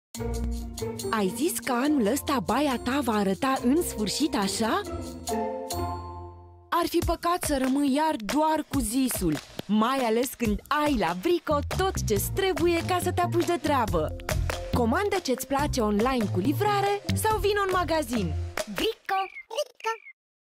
Ai zis că anul ăsta baia ta va arăta în sfârșit așa? Ar fi păcat să rămâi iar doar cu zisul, mai ales când ai la Brico tot ce-ți trebuie ca să te apuci de treabă. Comandă ce-ți place online cu livrare sau vino în magazin. Brico!